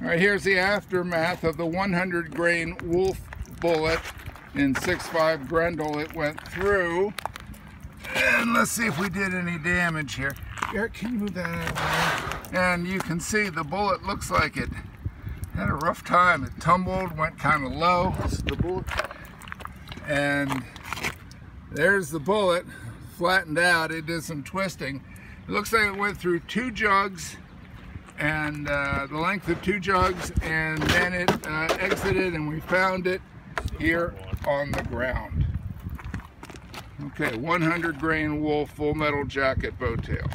All right, here's the aftermath of the 100 grain wolf bullet in 6.5 Grendel. It went through, and let's see if we did any damage here. Eric, can you move that out of the way? And you can see the bullet looks like it had a rough time. It tumbled, went kind of low. This is the bullet. And there's the bullet, flattened out. It did some twisting. It looks like it went through 2 jugs, and the length of 2 jugs, and then it exited, and we found it here on the ground. Okay, 100 grain wolf full metal jacket bow tail.